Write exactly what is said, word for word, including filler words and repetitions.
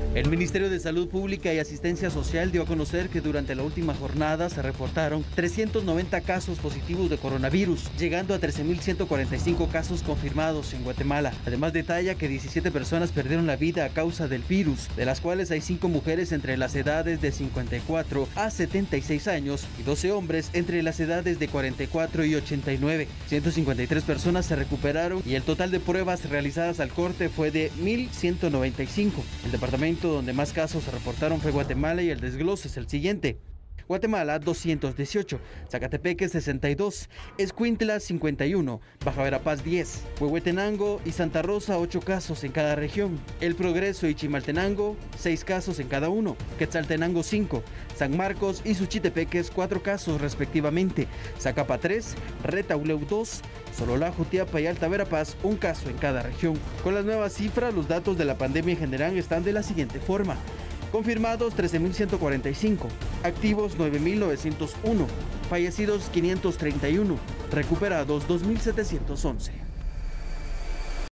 El Ministerio de Salud Pública y Asistencia Social dio a conocer que durante la última jornada se reportaron trescientos noventa casos positivos de coronavirus, llegando a trece mil ciento cuarenta y cinco casos confirmados en Guatemala. Además, detalla que diecisiete personas perdieron la vida a causa del virus, de las cuales hay cinco mujeres entre las edades de cincuenta y cuatro a setenta y seis años y doce hombres entre las edades de cuarenta y cuatro y ochenta y nueve. ciento cincuenta y tres personas se recuperaron y el total de pruebas realizadas al corte fue de mil ciento noventa y cinco. El departamento donde más casos se reportaron fue Guatemala y el desglose es el siguiente. Guatemala doscientos dieciocho, Zacatepeque sesenta y dos, Escuintla cincuenta y uno, Baja Verapaz diez, Huehuetenango y Santa Rosa ocho casos en cada región, El Progreso y Chimaltenango seis casos en cada uno, Quetzaltenango cinco, San Marcos y Suchitepeques cuatro casos respectivamente, Zacapa tres, Retauleu dos, Sololá, Jutiapa y Alta Verapaz un caso en cada región. Con las nuevas cifras, los datos de la pandemia en general están de la siguiente forma. Confirmados trece mil ciento cuarenta y cinco, activos nueve mil novecientos uno, fallecidos quinientos treinta y uno, recuperados dos mil setecientos once.